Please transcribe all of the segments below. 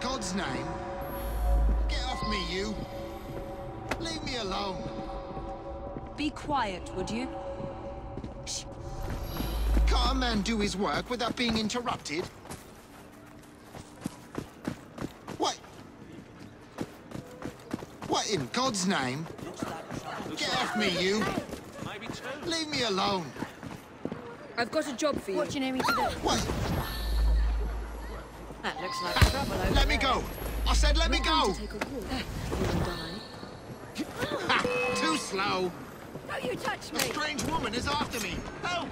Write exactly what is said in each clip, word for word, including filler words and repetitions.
God's name? Get off me, you! Leave me alone! Be quiet, would you? Shh. Can't a man do his work without being interrupted? What? What in God's name? Get off me, you! Leave me alone! I've got a job for you. What do you need me to do? What? That looks like trouble over Let me there. go! I said let me We're go! going to take a walk, you and I. Ha! Too slow! Don't you touch A me! strange woman is after me! Help!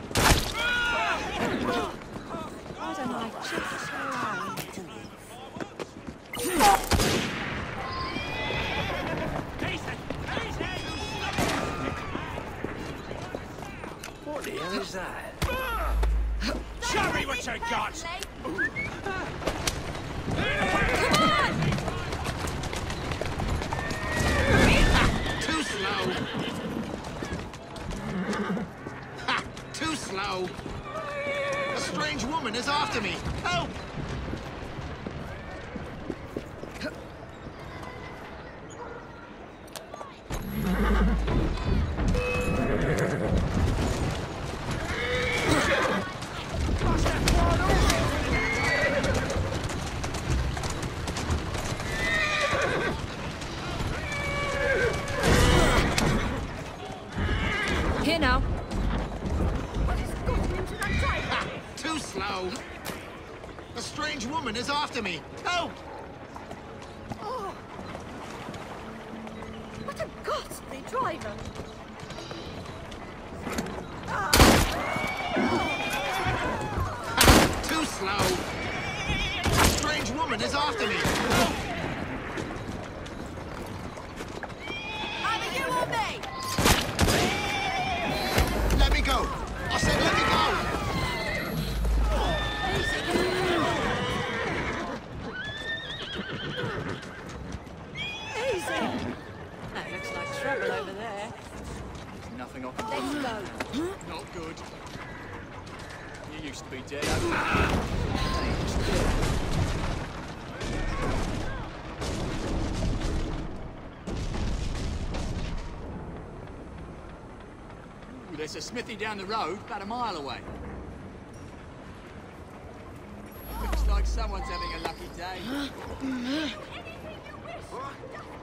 Why don't I just slow down? What the hell is that? Show me what you got! Too slow! Ha! Too slow! A strange woman is after me! Help! Here now. Ha! Too slow! A strange woman is after me! Help! Oh. What a ghastly driver! Ha! Too slow! A strange woman is after me! Help! Either you or me! Let me go! I said let me go! Easy! That looks like trouble over there. Nothing I can Let's go. Not good. You used to be dead. Ooh, there's a smithy down the road, about a mile away. Looks like someone's having a lucky day.